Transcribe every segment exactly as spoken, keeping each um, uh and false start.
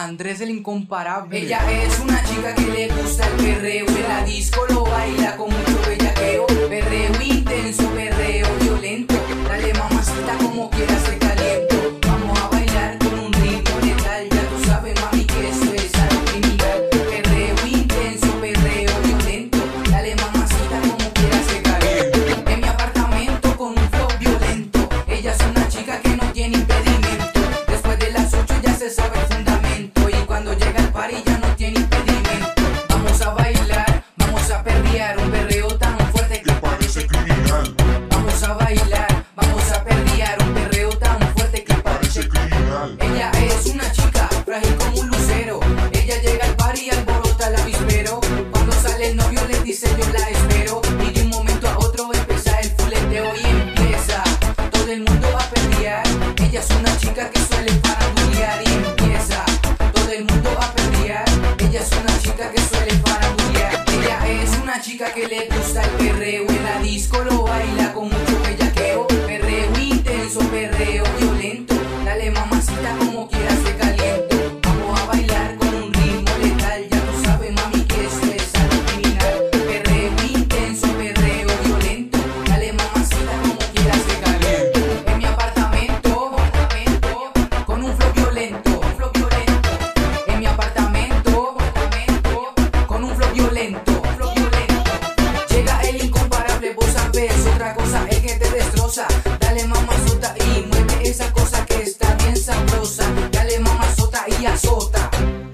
Andrés el incomparable. Ella es una chica que le gusta el perreo, en la disco lo baila con mucho bellaqueo. Perreo intenso, perreo violento. Dale mamacita como quieras te caliento. Vamos a bailar con un ritmo letal. Ya tú sabes mami que esto es algo criminal. Perreo intenso, perreo violento. Dale mamacita como quieras te caliento. En mi apartamento con un flow violento. Ella es una chica que no tiene impedimento. Después de las ocho ya se sabe el fundamento. Y cuando llega el party ya no tiene impedimento. Vamos a bailar, vamos a perrear. Un perreo tan fuerte que parece criminal. Vamos a bailar, vamos a perrear. Un perreo tan fuerte que parece criminal. Ella es una chica frágil como un lucero. Ella llega al party y alborota el avispero. Cuando sale el novio le dice yo la espero. Y de un momento a otro empieza el fuleteo y empieza todo el mundo a perrear. Ella es una chica que suele farandulear y empieza todo el mundo a perrear. Ella es una chica que suele farandulear. Ella es una chica que le gusta el perreo, en la disco lo baila con mucho bellaqueo. Perreo intenso, perreo violento. Dale mamacita como quieras te caliento. Vamos a bailar con un ritmo letal. Ya tú sabes mami que esto es algo criminal. Perreo intenso, perreo violento. Dale mamacita como quieras te caliento. En mi apartamento, apartamento con un flow violento, un flow violento. En mi apartamento, apartamento con un flow violento, un flow violento. Llega el incomparable, vos sabés, otra cosa es que te destroza. Dale mamazota y mueve esa cosa que está bien sabrosa. Dale mamazota y azota.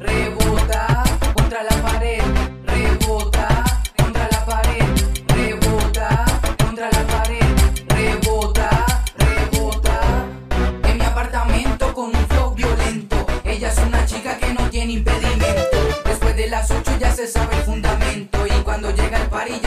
Rebota contra la pared, rebota contra la pared, rebota contra la pared, rebota, rebota. En mi apartamento con un flow violento. Ella es una chica que no tiene impedimento. Después de las ocho ya se sabe el fundamento. Y cuando llega el party ya